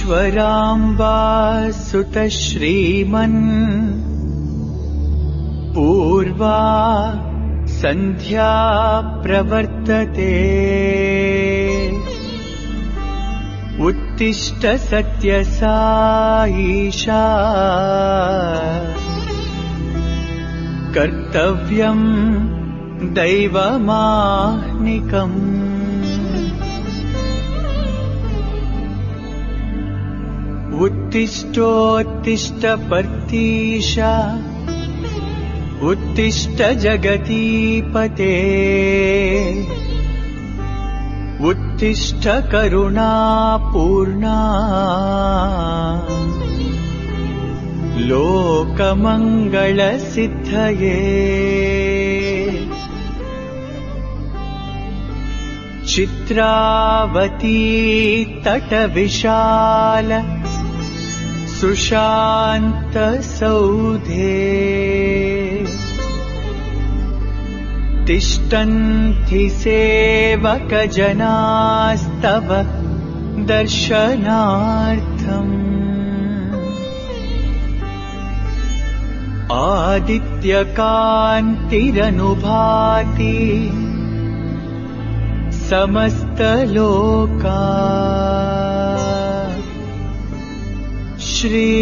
ईश्वराम्बा सुत श्रीमन् पूर्वा संध्या प्रवर्तते उत्तिष्ठ सत्यसाईशा कर्तव्यं दैवमाह्निकम् उत्तिष्ठोत्तिष्ठ पर्तीशा उत्तिष्ठ जगतीपते उत्तिष्ठ करुणापूर्णा लोकमङ्गलसिद्धये चित्रावती तटविशाल सुशान्त सौधे तिष्ठन्ति सेवकजनास्तव दर्शनार्थम् आदित्यकान्तिरनुभाति समस्तलोका श्री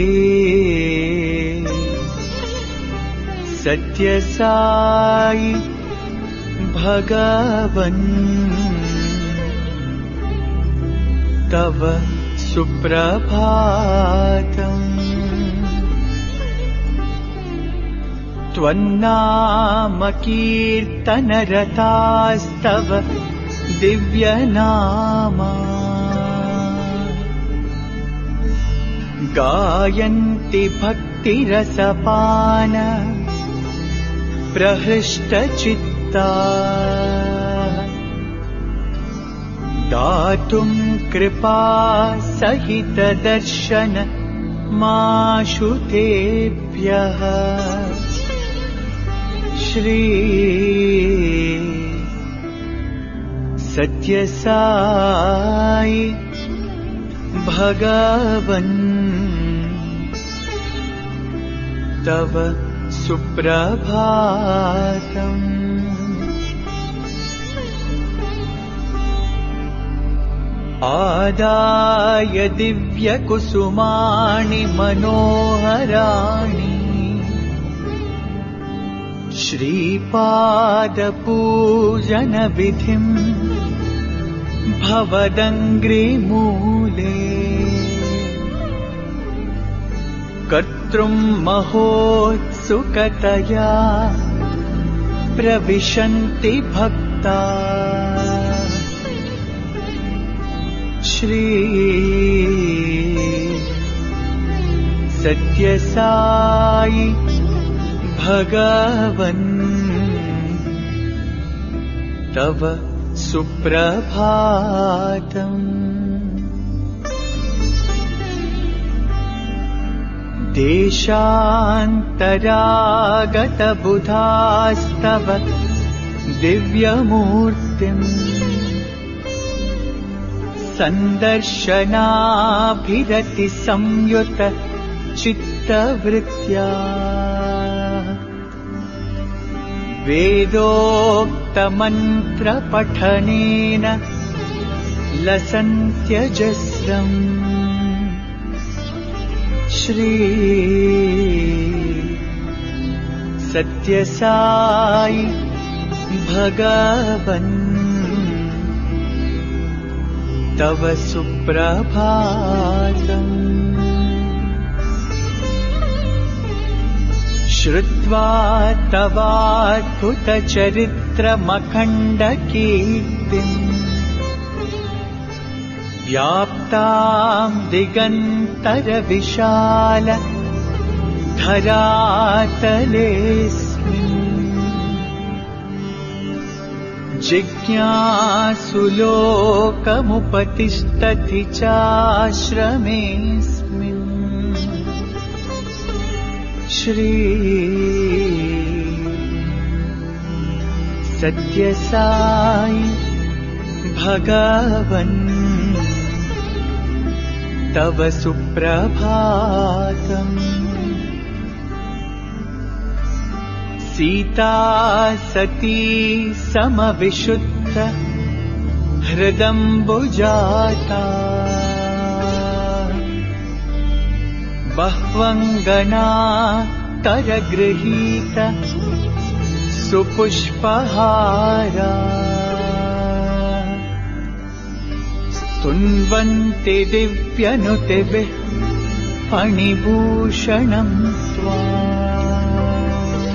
सत्यसाई भगवन् तव सुप्रभातम् त्वन्नाम कीर्तनरतास्तव दिव्यनामा गायन्ति भक्तिरसपान प्रहृष्टचित्ता दातुं कृपा सहित दर्शन माशु तेभ्यः श्री सत्यसाई भगवन् तव सुप्रभातम् आदाय दिव्यकुसुमाणि मनोहराणि श्रीपादपूजनविधिम् भवदङ्घ्रिमूले कर्तृं महोत्सुकतया प्रविशन्ति भक्ता श्री सत्यसाई भगवन् तव सुप्रभातम् देशान्तरागतबुधास्तव दिव्यमूर्तिम् सन्दर्शनाभिरति संयुत चित्तवृत्त्या वेदोक्तमन्त्रपठनेन लसन्त्यजस्रम् श्री सत्यसाई भगवन् तव सुप्रभातम् श्रुत्वा तवाद्भुतचरित्रमखण्डकीर्तिम् व्याप्तां दिगन्तरविशाल धरातलेऽस्मिन् जिज्ञासुलोकमुपतिष्ठति चाश्रमेऽस्मिन् श्री सत्यसाई भगवन् तव सुप्रभातम्। सीता सती समविशुद्ध हृदम्बुजाता। बह्वङ्गना करगृहीत सुपुष्पहारा। स्तुन्वन्ति दिव्यनुतिभिः फणिभूषणं स्वाम्।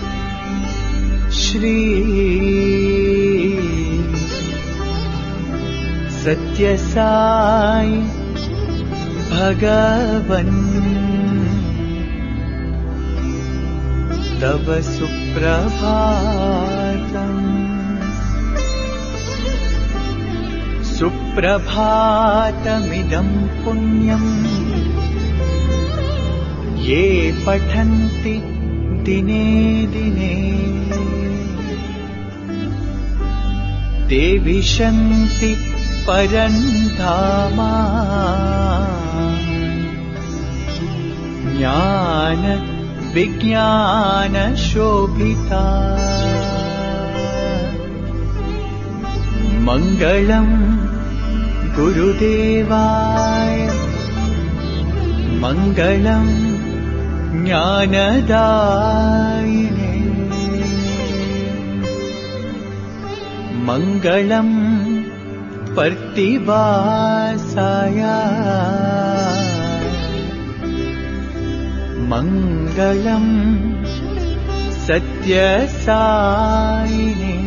श्री सत्यसाई भगवन् तव सुप्रभातम्। सुप्रभातमिदं पुण्यं ये पठन्ति दिने दिने। ते विशन्ति परन्धामा। ज्ञान विज्ञान शोभिता। मङ्गलं गुरुदेवाय मङ्गलं ज्ञानदायिने। मङ्गलं पर्तिवासाय मङ्गलं सत्यसायिने।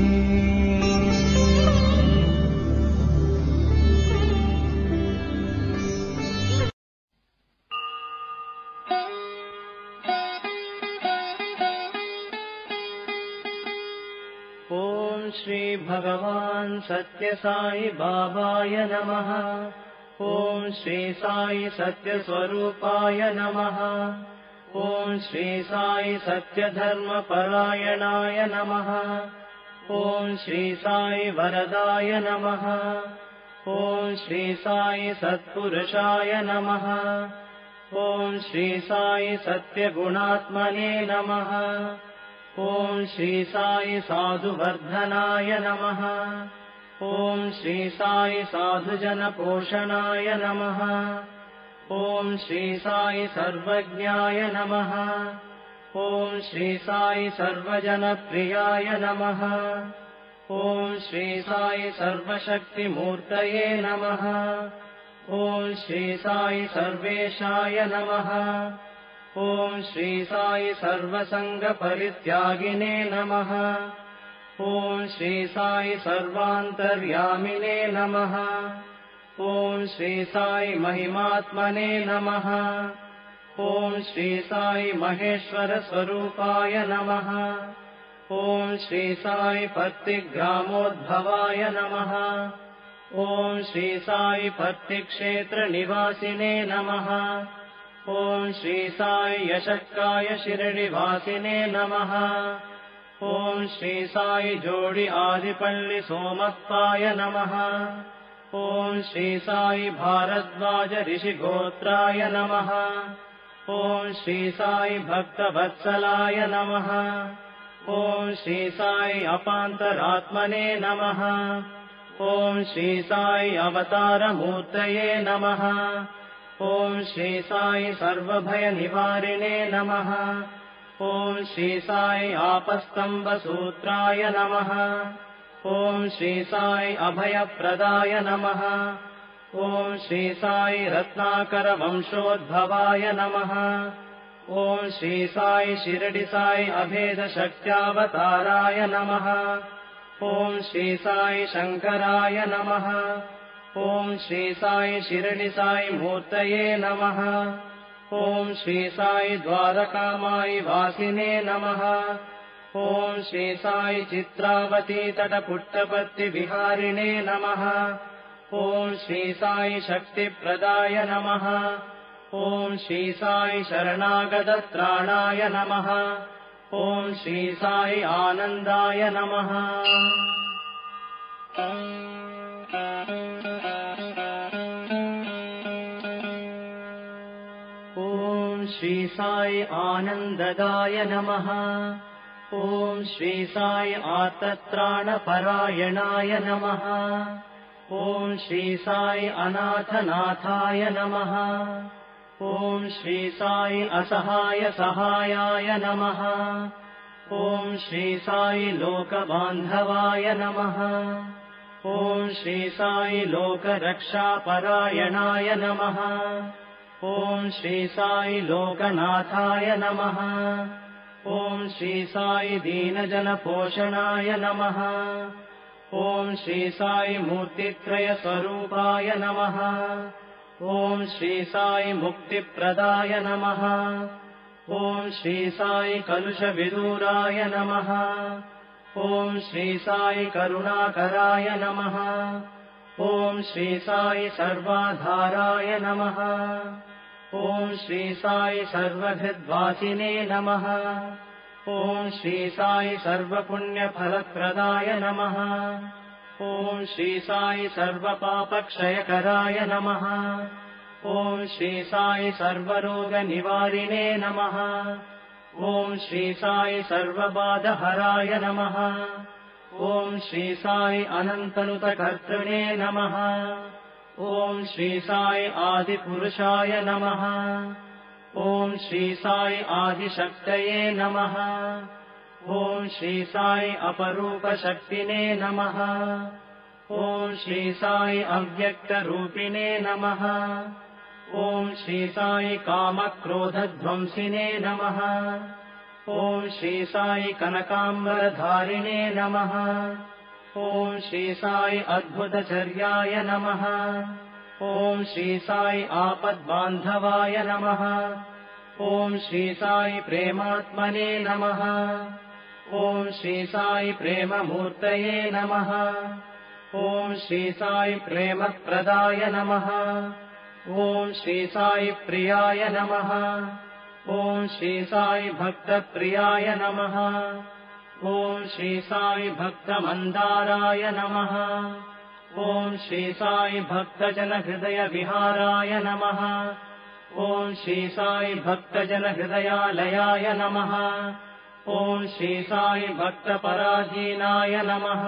श्री भगवान सत्य साई बाबाय नमः। ओम श्री साई सत्य स्वरूपाय नमः। ओम श्री साई सत्य धर्म परायणाय नमः। ओम श्री साई वरदाय नमः। ओम श्री साई सत्पुरुषाय नमः। ओम श्री साई सत्य गुणात्मने नमः। ओम श्री साई साधुवर्धनाय नमः। ओम श्री साई साधुजन पोषणाय नमः। ओम श्री साई सर्वज्ञाय नमः। ओम श्री साई सर्वजन प्रियाय नमः। ओम श्री साई सर्वशक्तिमूर्तये नमः। ओम श्री साई सर्वेशाय नमः। ओम श्री साई सर्वसंग परित्यागिने नमः। ओम श्री साई सर्वान्तर्यामिने नमः। ओम श्री साई महिमात्मने नमः। ओम श्री साई महेश्वर स्वरूपाय नमः। ओम श्री साई पत्तिग्रामोद्भवाय नमः। ओम श्री साई पत्तिक्षेत्र निवासिने नमः। ओम श्री साई यशक्काय शिरडिवासिने नमः। ओम श्री साई जोडि आदिपल्लि सोमप्पाय नमः। ओम श्री साई भारद्वाज ऋषिगोत्राय नमः। ओम श्री साई भक्तवत्सलाय नमः। ओम श्री साई अपान्तरात्मने नमः। ओम श्री साई अवतारमूर्तये नमः। ओम श्री साई सर्वभयनिवारिणे नमः। ओम श्री साई आपस्तम्बसूत्राय नमः। ओम श्री साई अभयप्रदाय नमः। ओम श्री साई रत्नाकर वंशोद्भवाय नमः। ओम श्री साई शिरडि साई अभेद शक्त्यावताराय नमः। ओम श्री साई शंकराय नमः। ओम श्री साई शिरडि साई मूर्तये नमः। ओम श्री साई द्वारकामाई वासिने नमः। ओम श्री साई चित्रावती तटपुट्टपत्ति विहारिणे नमः। ओम श्री साई शक्तिप्रदाय नमः। ओम श्री साई शरणागतत्राणाय नमः। ओम श्री साई आनन्दाय नमः। ॐ श्री साई आनन्ददाय नमः। ॐ श्री साई आर्तत्राणपरायणाय नमः। ॐ श्री साई अनाथनाथाय नमः। ॐ श्री साई असहाय सहायाय नमः। ॐ श्री साई लोकबान्धवाय नमः। ॐ श्री साई लोकरक्षापरायणाय नमः। ॐ श्री साई लोकनाथाय नमः। ॐ श्री साई दीनजनपोषणाय नमः। ॐ श्री साई मूर्तित्रयस्वरूपाय नमः। ॐ श्री साई मुक्तिप्रदाय नमः। ॐ श्री साई कलुषविदूराय नमः। ॐ श्री साई करुणाकराय नमः। ॐ श्री साई सर्वाधाराय नमः। ॐ श्री साई सर्वहृद्वासिने नमः। ॐ श्री साई सर्वपुण्यफलप्रदाय नमः। ॐ श्री साई सर्वपापक्षयकराय नमः। ॐ श्री साई सर्वरोगनिवारिणे नमः। ॐ श्री साई सर्वबाधहराय नमः। ॐ श्री साई अनन्तनुतकर्तृणे नमः। ॐ श्री साई आदिपुरुषाय नमः। ॐ श्री साई आदिशक्तये नमः। ॐ श्री साई अपरूपशक्तिने नमः। ॐ श्री साई अव्यक्तरूपिणे नमः। ॐ श्री साई कामक्रोधध्वंसिने नमः। ॐ श्री साई कनकाम्बरधारिणे नमः। ॐ श्री साई अद्भुतचर्याय नमः। ॐ श्री साई आपद्बान्धवाय नमः। ॐ श्री साई प्रेमात्मने नमः। ॐ श्री साई प्रेममूर्तये नमः। ॐ श्री साई प्रेमप्रदाय नमः। ॐ श्री साई प्रियाय नमः। ॐ श्री साई भक्तप्रियाय नमः। ॐ श्री साई भक्तमन्दाराय नमः। ॐ श्री साई भक्तजनहृदयविहाराय नमः। ॐ श्री साई भक्तजनहृदयालयाय नमः। ॐ श्री साई भक्तपराधीनाय नमः।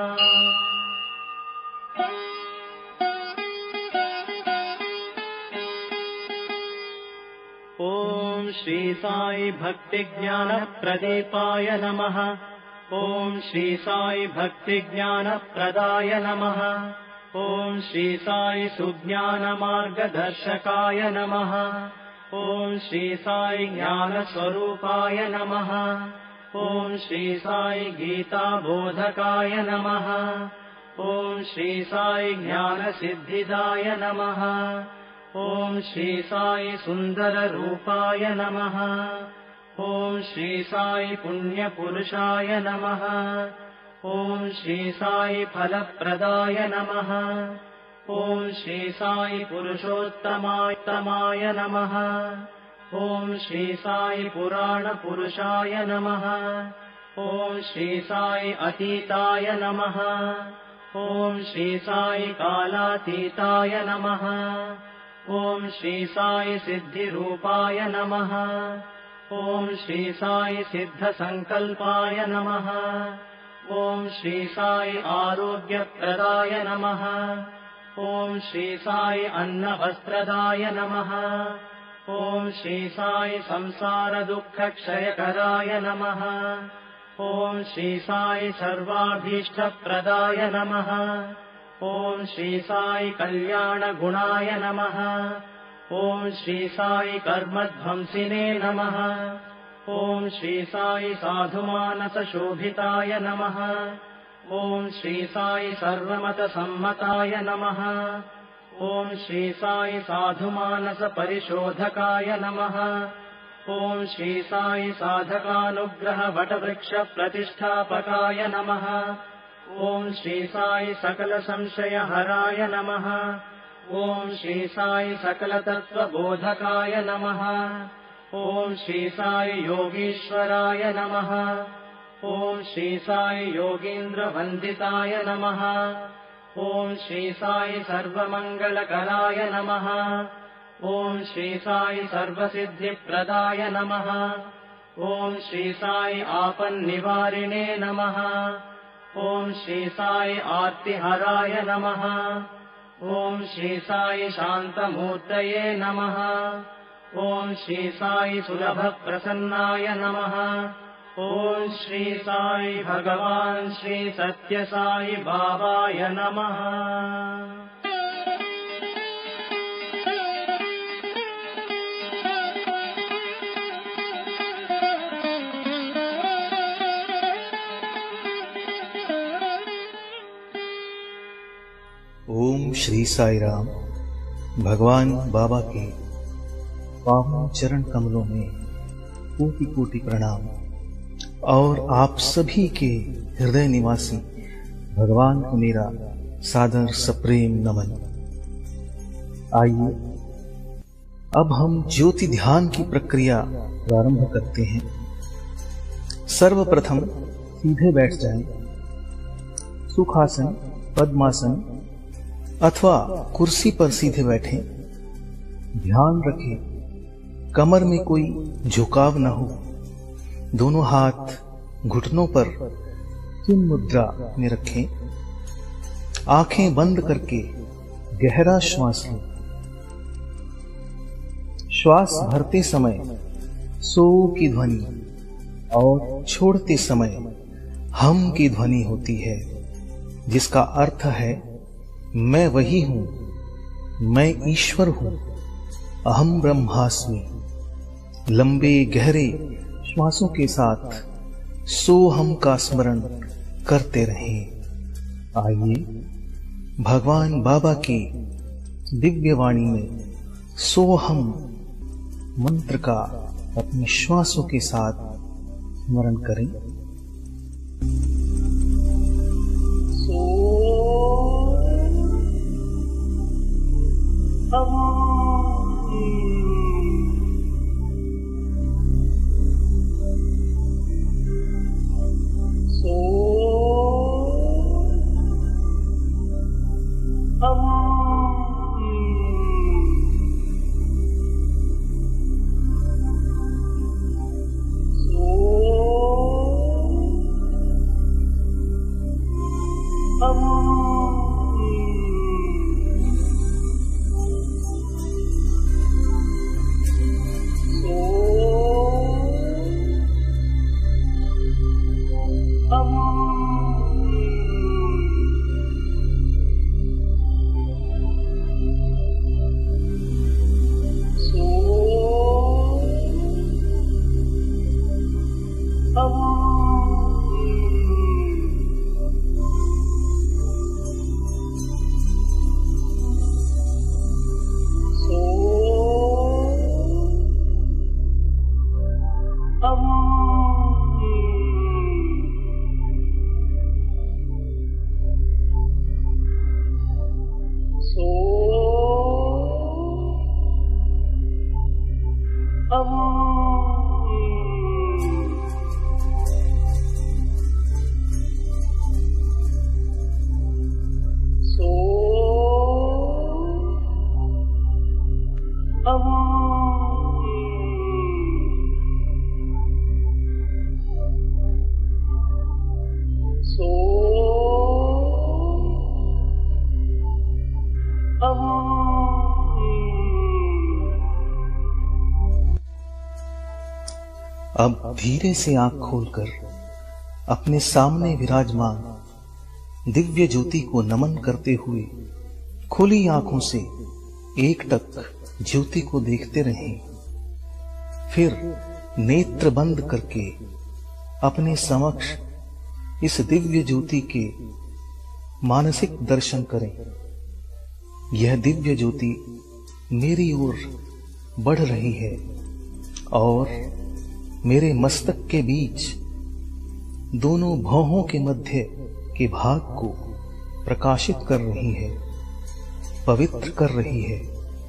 ॐ श्री साई भक्तिज्ञानप्रदीपाय नमः। ॐ श्री साई भक्तिज्ञानप्रदाय नमः। ॐ श्री साई सुज्ञानमार्गदर्शकाय नमः। ॐ श्री साई ज्ञानस्वरूपाय नमः। ॐ श्री साई गीताबोधकाय नमः। ॐ श्री साई ज्ञानसिद्धिदाय नमः। ॐ श्री साई सुन्दररूपाय नमः। ॐ श्री साई पुण्यपुरुषाय नमः। ॐ श्री साई फलप्रदाय नमः। ॐ श्री साई पुरुषोत्तमाय नमः। ॐ श्री साई पुराणपुरुषाय नमः। ॐ श्री साई अतीताय नमः। ॐ श्री साई कालातीताय नमः। ॐ श्री साई सिद्धिरूपाय नमः। ॐ श्री साई सिद्धसङ्कल्पाय नमः। ॐ श्री साई आरोग्यप्रदाय नमः। ॐ श्री साई अन्नवस्त्रदाय नमः। ॐ श्री साई संसारदुःखक्षयकराय नमः। ॐ श्री साई सर्वाभीष्टप्रदाय नमः। ॐ श्री साई कल्याणगुणाय नमः। ॐ श्री साई कर्मध्वंसिने नमः। ॐ श्री साई साधुमानसशोभिताय नमः। ॐ श्री साई सर्वमतसम्मताय नमः। ॐ श्री साई साधुमानसपरिशोधकाय नमः। ॐ श्री साई साधकानुग्रहवटवृक्षप्रतिष्ठापकाय नमः। ॐ श्री साई सकलसंशयहराय नमः। ॐ श्री साई सकलतत्त्वबोधकाय नमः। ॐ श्री साई योगीश्वराय नमः। ॐ श्री साई योगीन्द्रवन्दिताय नमः। ॐ श्री साई सर्वमङ्गलकराय नमः। ॐ श्री साई सर्वसिद्धिप्रदाय नमः। ॐ श्री साई आपन्निवारिणे नमः। ॐ श्री साई आर्तिहराय नमः। ॐ श्री साई शान्तमूर्तये नमः। ॐ श्री साई सुलभप्रसन्नाय नमः। ॐ श्री साई भगवान् श्री सत्य साई बाबाय नमः। ओम श्री साई राम। भगवान बाबा के पावन चरण कमलों में कोटि कोटि प्रणाम और आप सभी के हृदय निवासी भगवान को मेरा सादर सप्रेम नमन। आइए अब हम ज्योति ध्यान की प्रक्रिया प्रारंभ करते हैं। सर्वप्रथम सीधे बैठ जाएं। सुखासन, पद्मासन अथवा कुर्सी पर सीधे बैठें। ध्यान रखें कमर में कोई झुकाव न हो। दोनों हाथ घुटनों पर चिन्ह मुद्रा में रखें। आंखें बंद करके गहरा श्वास लें। श्वास भरते समय सो की ध्वनि और छोड़ते समय हम की ध्वनि होती है, जिसका अर्थ है मैं वही हूं, मैं ईश्वर हूं, अहम ब्रह्मास्मि। लंबे गहरे श्वासों के साथ सोहम का स्मरण करते रहें। आइए भगवान बाबा की दिव्य वाणी में सोहम मंत्र का अपने श्वासों के साथ स्मरण करें। अब धीरे से आंख खोलकर अपने सामने विराजमान दिव्य ज्योति को नमन करते हुए खुली आंखों से एकटक ज्योति को देखते रहें। फिर नेत्र बंद करके अपने समक्ष इस दिव्य ज्योति के मानसिक दर्शन करें। यह दिव्य ज्योति मेरी ओर बढ़ रही है और मेरे मस्तक के बीच दोनों भौहों के मध्य के भाग को प्रकाशित कर रही है, पवित्र कर रही है।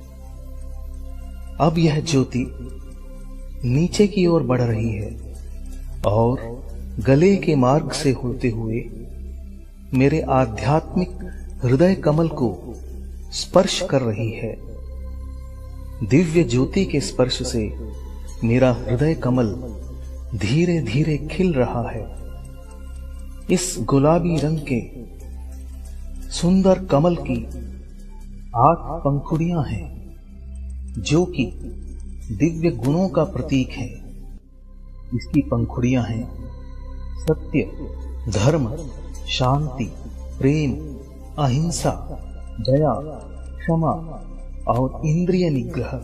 अब यह ज्योति नीचे की ओर बढ़ रही है और गले के मार्ग से होते हुए मेरे आध्यात्मिक हृदय कमल को स्पर्श कर रही है। दिव्य ज्योति के स्पर्श से मेरा हृदय कमल धीरे धीरे खिल रहा है। इस गुलाबी रंग के सुंदर कमल की 8 पंखुड़ियां हैं, जो कि दिव्य गुणों का प्रतीक है। इसकी पंखुड़ियां हैं सत्य, धर्म, शांति, प्रेम, अहिंसा, दया, क्षमा और इंद्रिय निग्रह।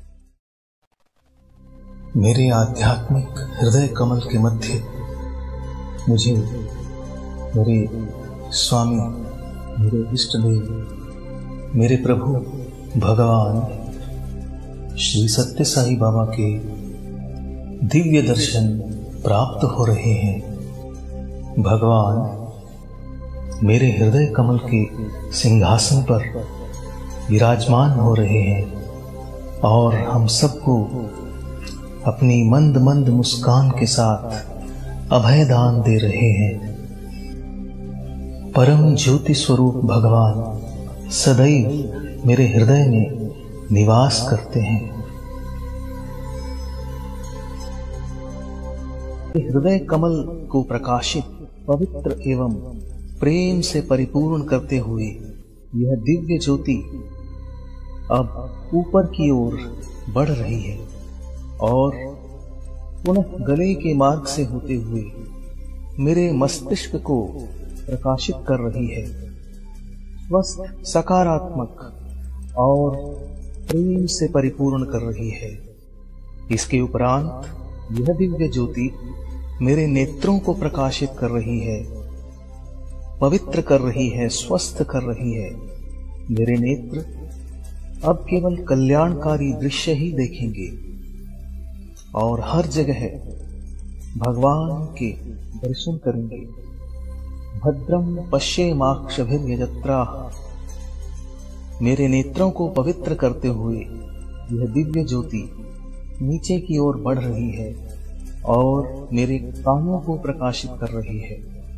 मेरे आध्यात्मिक हृदय कमल के मध्य मुझे मेरे स्वामी, मेरे इष्ट देव, मेरे प्रभु भगवान श्री सत्य साई बाबा के दिव्य दर्शन प्राप्त हो रहे हैं। भगवान मेरे हृदय कमल के सिंहासन पर विराजमान हो रहे हैं और हम सबको अपनी मंद मंद मुस्कान के साथ अभय दान दे रहे हैं। परम ज्योति स्वरूप भगवान सदैव मेरे हृदय में निवास करते हैं। हृदय कमल को प्रकाशित, पवित्र एवं प्रेम से परिपूर्ण करते हुए यह दिव्य ज्योति अब ऊपर की ओर बढ़ रही है और पुनः गले के मार्ग से होते हुए मेरे मस्तिष्क को प्रकाशित कर रही है। स्वस्थ, सकारात्मक और प्रेम से परिपूर्ण कर रही है। इसके उपरांत यह दिव्य ज्योति मेरे नेत्रों को प्रकाशित कर रही है, पवित्र कर रही है, स्वस्थ कर रही है। मेरे नेत्र अब केवल कल्याणकारी दृश्य ही देखेंगे और हर जगह भगवान के दर्शन करेंगे। भद्रम पश्येमाक्षभिर्यजत्राः। मेरे नेत्रों को पवित्र करते हुए यह दिव्य ज्योति नीचे की ओर बढ़ रही है और मेरे कानों को प्रकाशित कर रही है,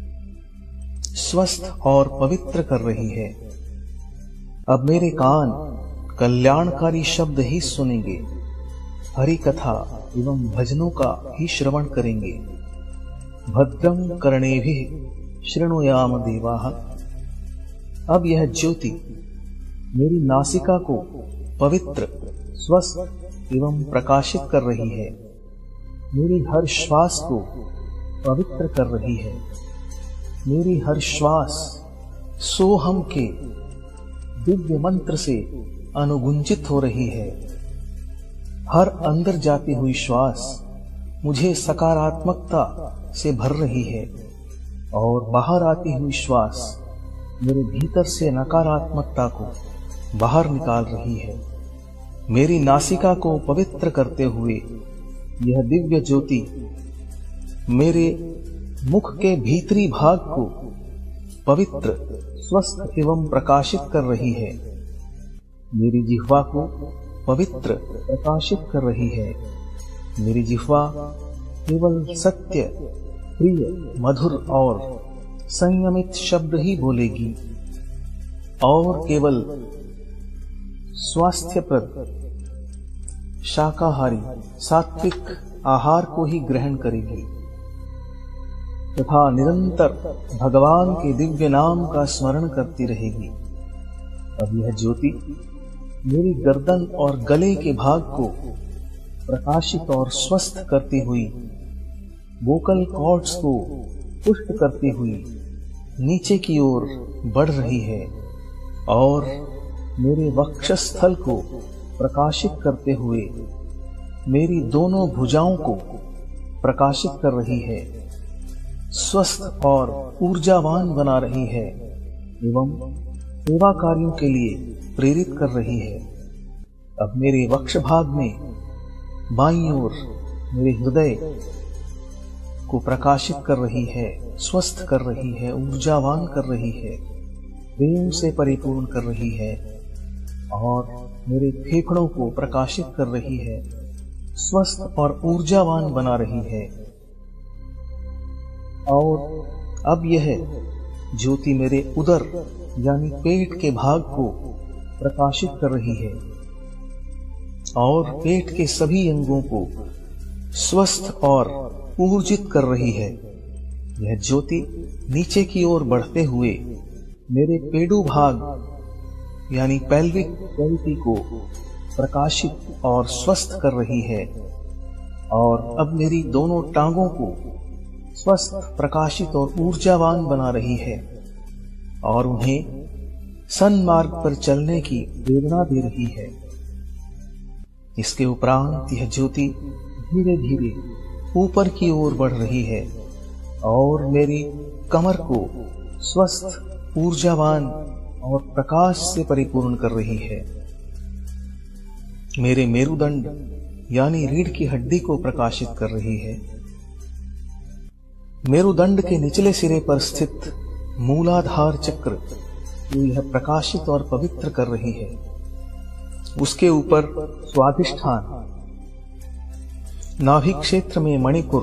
स्वस्थ और पवित्र कर रही है। अब मेरे कान कल्याणकारी शब्द ही सुनेंगे, हरि कथा एवं भजनों का ही श्रवण करेंगे। भद्रम कर्णेभिः शृणुयाम देवाः। अब यह ज्योति मेरी नासिका को पवित्र, स्वस्थ एवं प्रकाशित कर रही है। मेरी हर श्वास को पवित्र कर रही है। मेरी हर श्वास सोहम के दिव्य मंत्र से अनुगुंजित हो रही है। हर अंदर जाती हुई श्वास मुझे सकारात्मकता से भर रही है और बाहर आती हुई श्वास मेरे भीतर से नकारात्मकता को बाहर निकाल रही है। मेरी नासिका को पवित्र करते हुए यह दिव्य ज्योति मेरे मुख के भीतरी भाग को पवित्र, स्वस्थ एवं प्रकाशित कर रही है। मेरी जिह्वा को पवित्र, प्रकाशित कर रही है। मेरी जिह्वा केवल सत्य, प्रिय, मधुर और संयमित शब्द ही बोलेगी और केवल स्वास्थ्यप्रद, शाकाहारी, सात्विक आहार को ही ग्रहण करेगी तथा निरंतर भगवान के दिव्य नाम का स्मरण करती रहेगी। अब यह ज्योति मेरी गर्दन और गले के भाग को प्रकाशित और स्वस्थ करती हुई, वोकल कॉर्ड्स को पुष्ट करती हुई नीचे की ओर बढ़ रही है और मेरे वक्षस्थल को प्रकाशित करते हुए मेरी दोनों भुजाओं को प्रकाशित कर रही है, स्वस्थ और ऊर्जावान बना रही है एवं सेवा कार्यों के लिए प्रेरित कर रही है। अब मेरे वक्ष भाग में बाईं ओर मेरे हृदय को प्रकाशित कर रही है, स्वस्थ कर रही है, ऊर्जावान कर रही है, प्रेम से परिपूर्ण कर रही है और मेरे फेफड़ों को प्रकाशित कर रही है, स्वस्थ और ऊर्जावान बना रही है। और अब यह ज्योति मेरे उदर यानी पेट के भाग को प्रकाशित कर रही है। और पेट के सभी अंगों को स्वस्थ और ऊर्जित कर रही है। यह ज्योति नीचे की ओर बढ़ते हुए मेरे पेडू भाग यानी पेल्विक कैविटी को प्रकाशित और स्वस्थ कर रही है और अब मेरी दोनों टांगों को स्वस्थ, प्रकाशित और ऊर्जावान बना रही है और उन्हें सन्मार्ग पर चलने की प्रेरणा दे रही है। इसके उपरांत यह ज्योति धीरे धीरे ऊपर की ओर बढ़ रही है और मेरी कमर को स्वस्थ, ऊर्जावान और प्रकाश से परिपूर्ण कर रही है। मेरे मेरुदंड यानी रीढ़ की हड्डी को प्रकाशित कर रही है। मेरुदंड के निचले सिरे पर स्थित मूलाधार चक्र को यह प्रकाशित और पवित्र कर रही है। उसके ऊपर स्वाधिष्ठान, नाभि क्षेत्र में मणिपुर,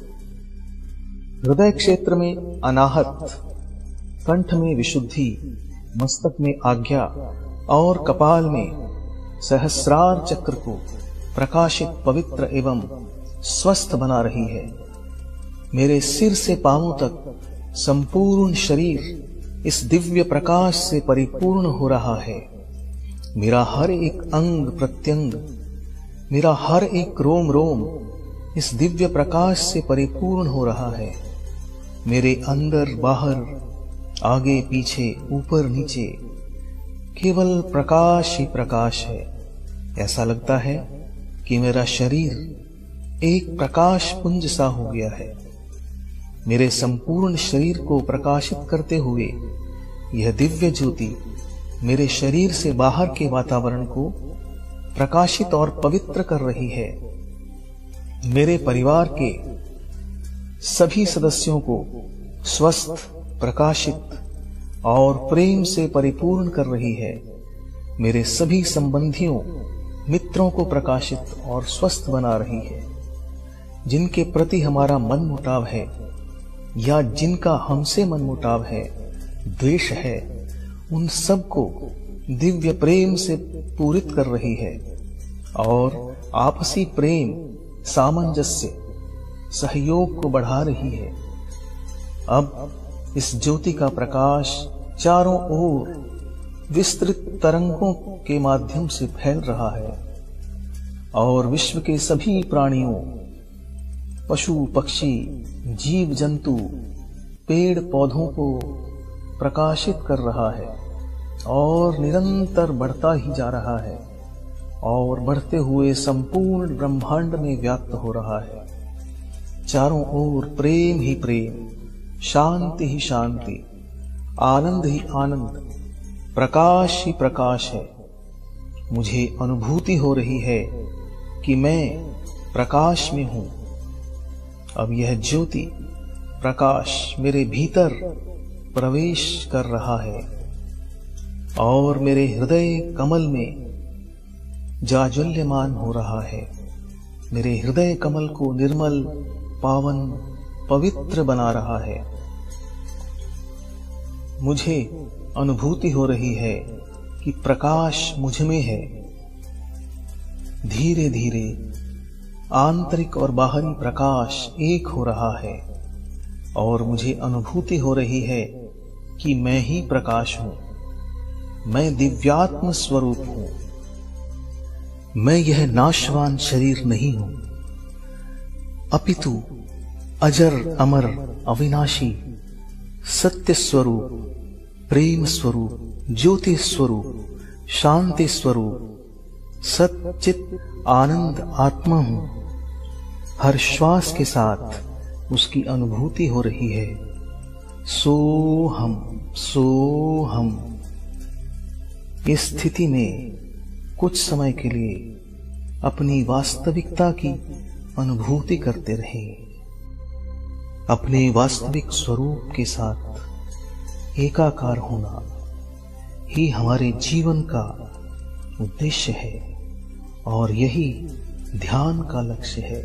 हृदय क्षेत्र में अनाहत, कंठ में विशुद्धि, मस्तक में आज्ञा और कपाल में सहस्रार चक्र को प्रकाशित, पवित्र एवं स्वस्थ बना रही है। मेरे सिर से पांवों तक संपूर्ण शरीर इस दिव्य प्रकाश से परिपूर्ण हो रहा है। मेरा हर एक अंग प्रत्यंग, मेरा हर एक रोम रोम इस दिव्य प्रकाश से परिपूर्ण हो रहा है। मेरे अंदर बाहर, आगे पीछे, ऊपर नीचे केवल प्रकाश ही प्रकाश है। ऐसा लगता है कि मेरा शरीर एक प्रकाश पुंज सा हो गया है। मेरे संपूर्ण शरीर को प्रकाशित करते हुए यह दिव्य ज्योति मेरे शरीर से बाहर के वातावरण को प्रकाशित और पवित्र कर रही है। मेरे परिवार के सभी सदस्यों को स्वस्थ, प्रकाशित और प्रेम से परिपूर्ण कर रही है। मेरे सभी संबंधियों, मित्रों को प्रकाशित और स्वस्थ बना रही है। जिनके प्रति हमारा मनमुटाव है या जिनका हमसे मनमुटाव है, द्वेष है, उन सबको दिव्य प्रेम से पूरित कर रही है और आपसी प्रेम, सामंजस्य, सहयोग को बढ़ा रही है। अब इस ज्योति का प्रकाश चारों ओर विस्तृत तरंगों के माध्यम से फैल रहा है और विश्व के सभी प्राणियों, पशु पक्षी, जीव जंतु, पेड़ पौधों को प्रकाशित कर रहा है और निरंतर बढ़ता ही जा रहा है और बढ़ते हुए संपूर्ण ब्रह्मांड में व्याप्त हो रहा है। चारों ओर प्रेम ही प्रेम, शांति ही शांति, आनंद ही आनंद, प्रकाश ही प्रकाश है। मुझे अनुभूति हो रही है कि मैं प्रकाश में हूं। अब यह ज्योति, प्रकाश मेरे भीतर प्रवेश कर रहा है और मेरे हृदय कमल में जाज्वल्यमान हो रहा है। मेरे हृदय कमल को निर्मल, पावन, पवित्र बना रहा है। मुझे अनुभूति हो रही है कि प्रकाश मुझ में है। धीरे धीरे आंतरिक और बाहरी प्रकाश एक हो रहा है और मुझे अनुभूति हो रही है कि मैं ही प्रकाश हूं। मैं दिव्यात्म स्वरूप हूं। मैं यह नाशवान शरीर नहीं हूं, अपितु अजर, अमर, अविनाशी, सत्य स्वरूप, प्रेम स्वरूप, ज्योति स्वरूप, शांति स्वरूप, सच्चित आनंद आत्मा हूं। हर श्वास के साथ उसकी अनुभूति हो रही है। सोहम, सोहम। इस स्थिति में कुछ समय के लिए अपनी वास्तविकता की अनुभूति करते रहें। अपने वास्तविक स्वरूप के साथ एकाकार होना ही हमारे जीवन का उद्देश्य है और यही ध्यान का लक्ष्य है।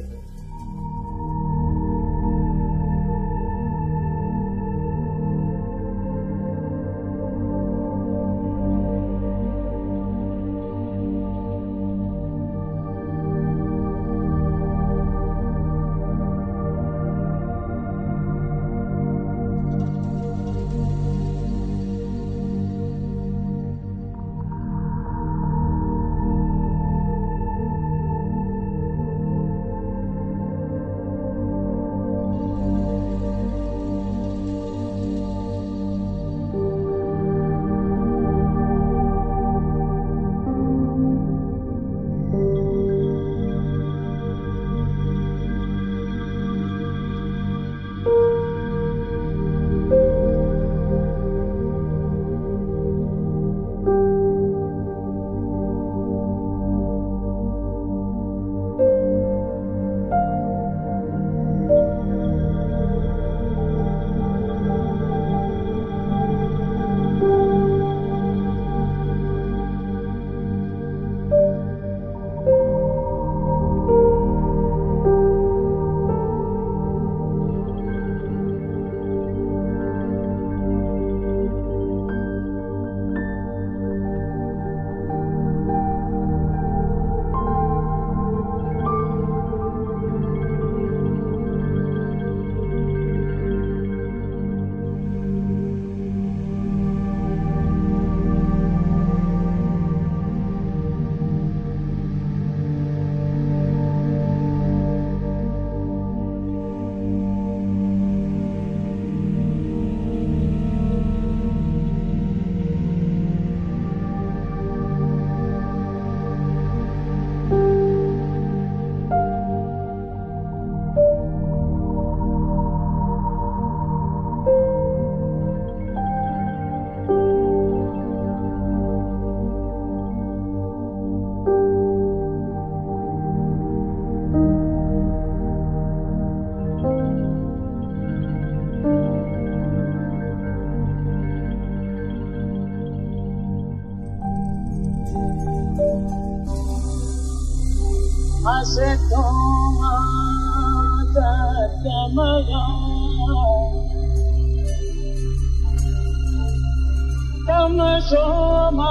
असतो मा सत्यमया तमसो मा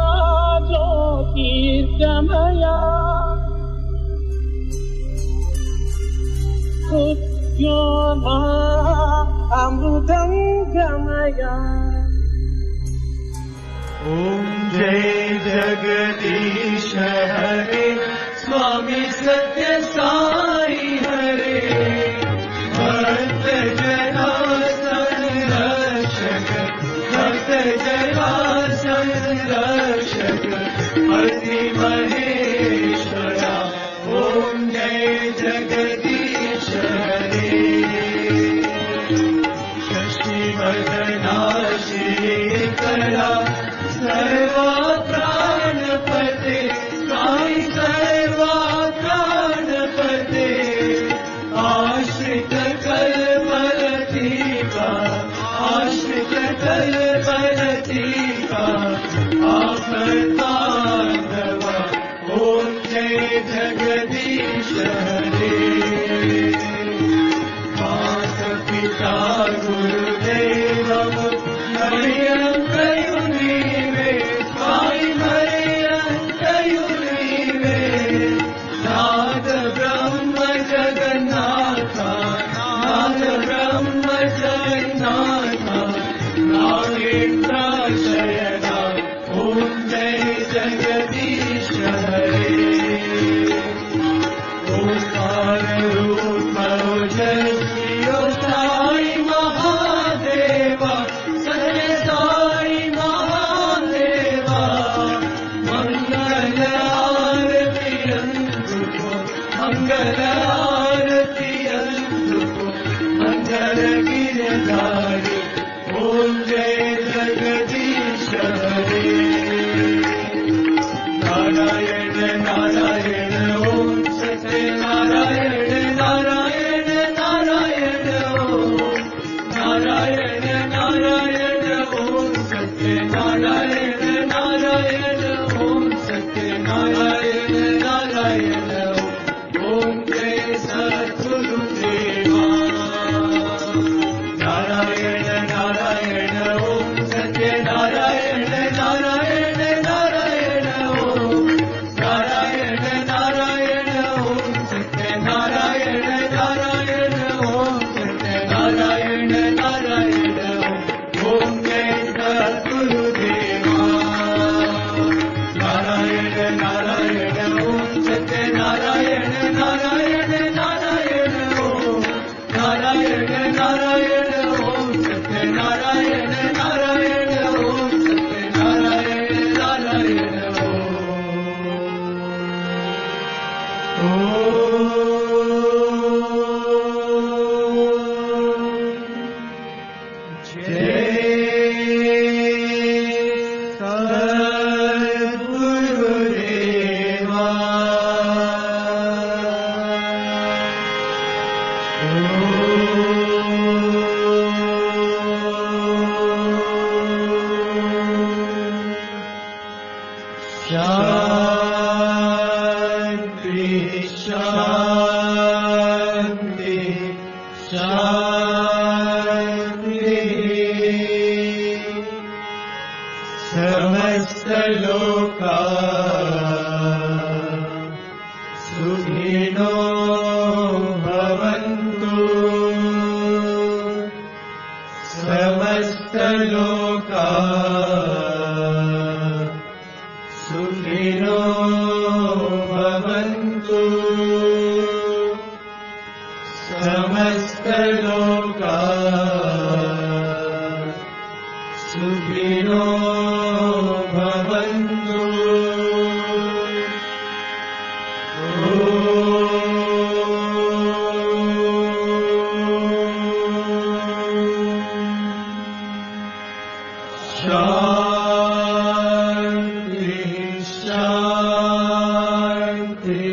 ज्योतिर्गमया मृत्योर्मा अमृतं गमया। ओम जय जगदीश हरे स्वामी सत्य साई हरे भक्त जना संरक्षक भक्त जना संरक्षक हरि महेश्वरा। ओम जय जगदीश हरे शशिवदना श्रीकरा सर्वा प्राणपते साई सर्वा प्राणपते आश्रित कल्पलतीका आश्रित कल्पलतीका आपदानवा। ओम जय जगदीश हरे माता पिता गुरुदेव नाथ ब्रह्म जगन्नाथ नागेन्द्र शयना। ओम जय जगदीश हरे ओंकार रूप ओजस्वी साई महादेवा सत्य साई महादेवा मंगल आरती अंतुको मंगल आरती अंतुको मंगल गिरधारी। ओम जय जगदीश हरे नारायण नारायण ओम सत्य नारायण नारायण नारायण ओम नारायण नारायण ओम सत्य नारायण नारायण ओम सत्य नारायण नारायण ओम जय सद्गुरुदेवा नारायण नारायण ओम सत्य नारायण नारायण नारायण ओम नारायण नारायण ओम सत्य नारायण नारायण ओम सत्य नारायण नारायण ओम जय सद्गुरुदेवा नारायण नारायण ओम सत्य नारायण नारायण नारायण ओम नारायण नारायण ओम सत्य नारायण नारायण ओम सत्य नारायण नारायण शांति शांति शांति समस्त लोका सुखिनो भवन्तु समस्त लोका सुखिनो भवन्तु समस्त लोका सुखिनो भवन्तु। शांति शांति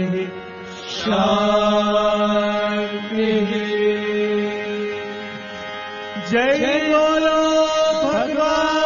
शांति। जय बोलो भगवान